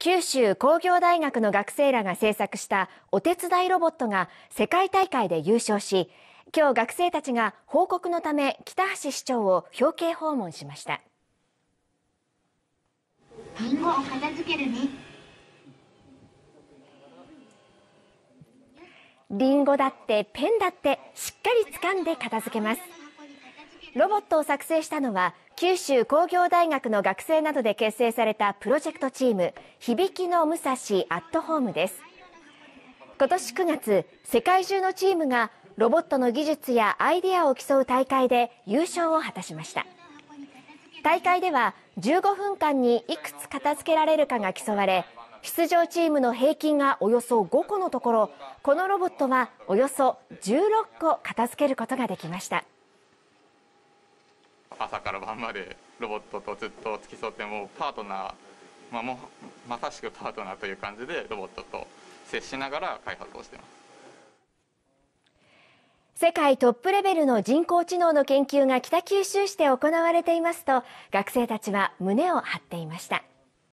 九州工業大学の学生らが制作したお手伝いロボットが世界大会で優勝し、今日学生たちが報告のため北橋市長を表敬訪問しました。 リンゴを片付けるね。 リンゴだってペンだってしっかり掴んで片付けます。ロボットを作成したのは九州工業大学の学生などで結成されたプロジェクトチーム響きの武蔵アットホームです。今年9月、世界中のチームがロボットの技術やアイデアを競う大会で優勝を果たしました。大会では15分間にいくつ片付けられるかが競われ、出場チームの平均がおよそ5個のところ、このロボットはおよそ16個片付けることができました。 朝から晩までロボットとずっと付き添って、もうパートナー、もうまさしくパートナーという感じでロボットと接しながら開発をしています。 世界トップレベルの人工知能の研究が北九州市で行われていますと、学生たちは胸を張っていました。